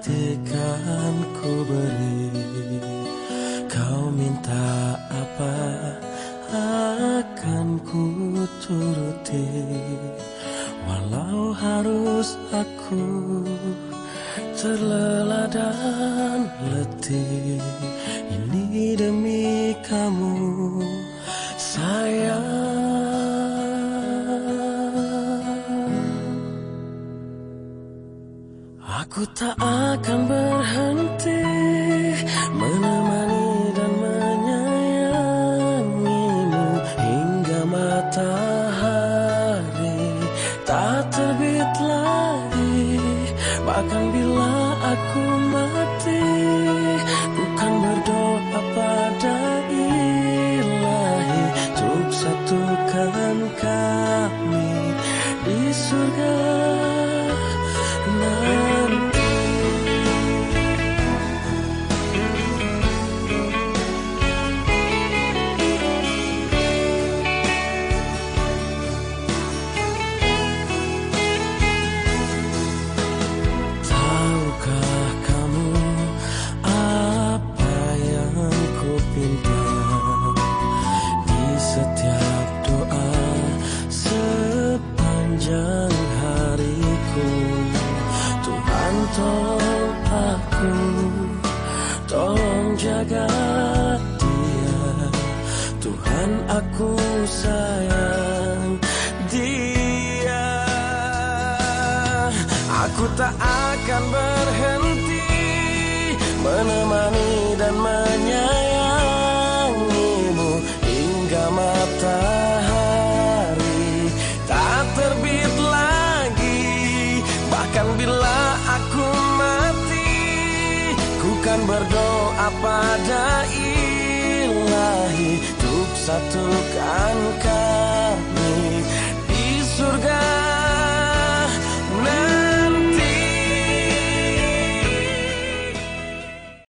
pastikan ku beri. Kau minta apa akan ku turuti, walau harus aku terlelap dan letih. Ini demi kamu sayang. Aku tak akan berhenti menemani dan menyayangimu hingga matahari tak terbit lagi. Bahkan bila aku mati, bukan berdoa pada Ilahi untuk satukan kami di surga nanti. Tahukah kamu apa yang ku pinta di setiap doa sepanjang hariku? Tuhan tolong aku, tolong jaga dia. Tuhan aku sayang dia. Aku tak akan berhenti menemani dan menyayangimu hingga matahari tak terbit lagi. Bahkan bila aku mati, ku kan berdoa pada Ilahi untuk satukan